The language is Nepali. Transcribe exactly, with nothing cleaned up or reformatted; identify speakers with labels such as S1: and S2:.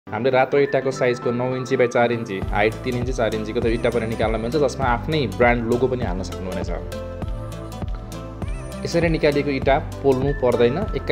S1: हामीले रातो इँटाको साइजको नौ इन्ची बाई चार इन्ची, हाइट तीन इन्ची चार इन्चीको त्यो इँटा पनि निकाल्न मिल्छ, जसमा आफ्नै ब्रान्ड लोगो पनि हाल्न सक्नुहुनेछ। यसरी निकालिएको इँटा पोल्नु पर्दैन।